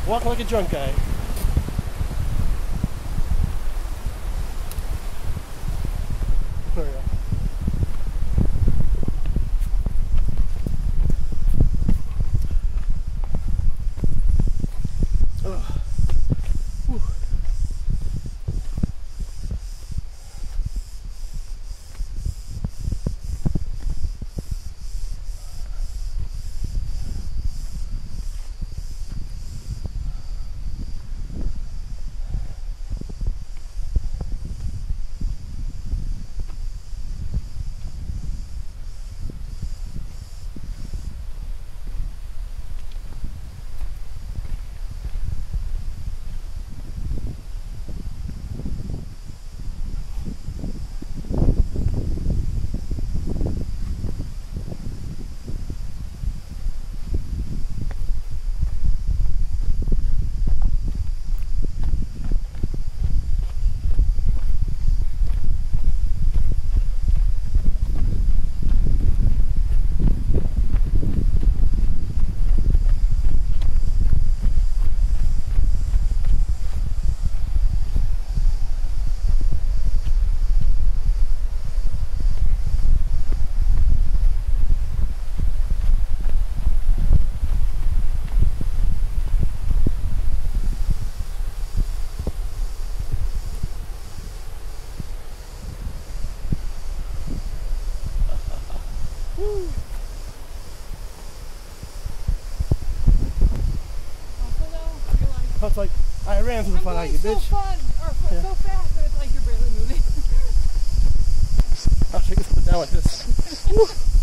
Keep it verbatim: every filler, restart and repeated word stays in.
Walking like a drunk guy. There we go. It's like, I ran through the fun, I get so bitch. fun, or Yeah. so fast that it's like you're barely moving. I'll take this foot down like this.